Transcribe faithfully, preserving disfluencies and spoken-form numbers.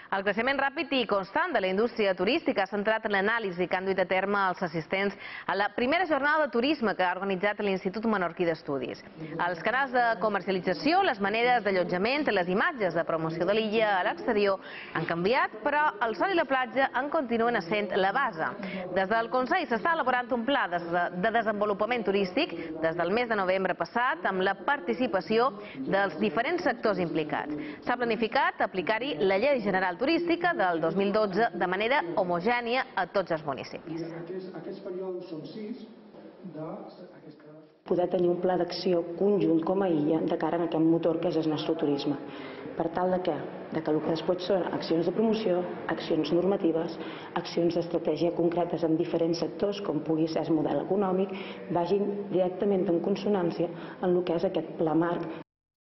El creixement ràpid i constant de la indústria turística ha centrat en l'anàlisi que han duit a terme els assistents a la primera jornada de turisme que ha organitzat l'Institut Menorquí d'Estudis. Els canals de comercialització, les maneres d'allotjament i les imatges de promoció de l'illa a l'exterior han canviat, però el sol i la platja en continuen essent la base. Des del Consell s'està elaborant un pla de desenvolupament turístic des del mes de novembre passat amb la participació dels diferents sectors implicats. S'ha planificat aplicar-hi la Llei General turística del dos mil dotze de manera homogènia a tots els municipis. Aquests períodes són sis de... poder tenir un pla d'acció conjunt com a illa de cara a aquest motor que és el nostre turisme. Per tal de que, de que el que després són accions de promoció, accions normatives, accions d'estratègia concretes en diferents sectors, com pugui ser el model econòmic, vagin directament en consonància en el que és aquest pla marc